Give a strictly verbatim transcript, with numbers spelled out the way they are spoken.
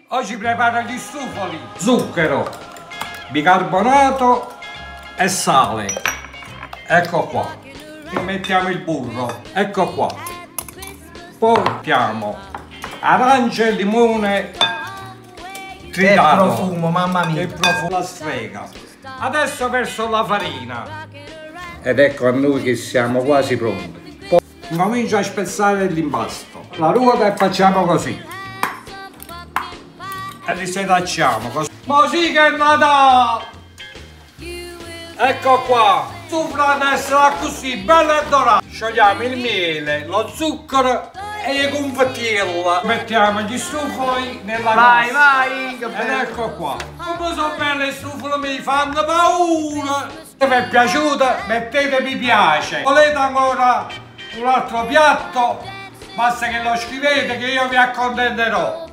Oggi preparo gli strufoli. Zucchero, bicarbonato e sale. Ecco qua. E mettiamo il burro. Ecco qua. Poi mettiamo arance e limone tritato. Che profumo, mamma mia. Che profumo, la sfega. Adesso verso la farina. Ed ecco a noi che siamo quasi pronti. Poi comincio a spezzare l'impasto. La ruota e facciamo così. E risetacciamo così. Ma sì che è Natale! Ecco qua! Sopra deve essere così, bello e dorato. Sciogliamo il miele, lo zucchero e le confettille. Mettiamo gli strufoli nella Vai, cassa. vai! Che Ed bello. ecco qua. Come sono belle le strufole, mi fanno paura! Se vi è piaciuta, mettete mi piace. Volete ancora un altro piatto? Basta che lo scrivete che io vi accontenterò.